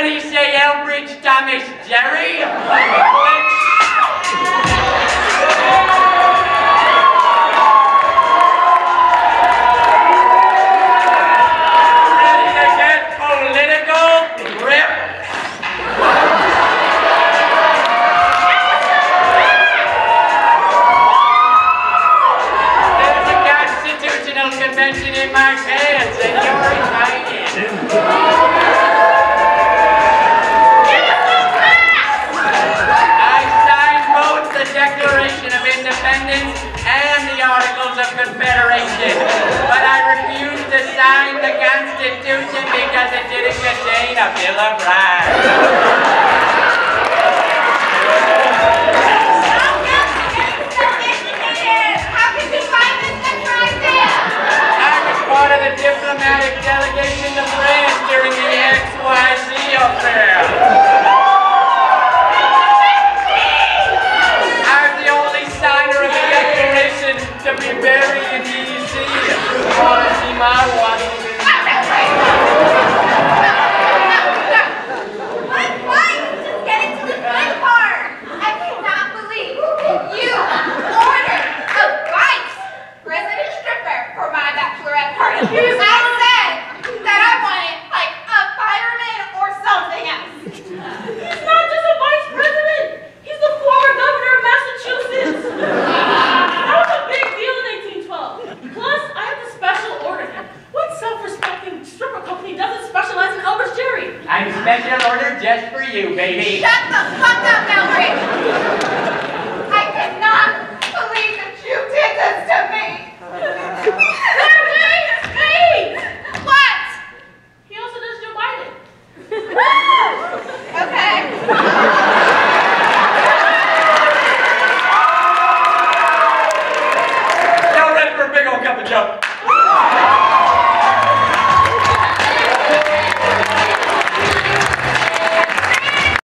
Anybody say Elbridge, Thomas, Gerry? Ready to get political? Rip. There's a constitutional convention in my pants, and you're invited. Declaration of Independence and the Articles of Confederation, but I refuse to sign the Constitution because it didn't contain a Bill of Rights. How could you find this attractive? I was part of the diplomatic delegation to France during the XYZ affair. To be buried in D.C. Want to see my Washington? Just getting to the good part. I cannot believe you ordered a vice president stripper for my bachelorette party. I said that I wanted like a fireman or something else. He's not just a vice president. He's the former governor of Massachusetts. Plus, I have the special order. What self-respecting stripper company doesn't specialize in Elbridge, Gerry? I'm special order just for you, baby. Shut the fuck up, Elbridge!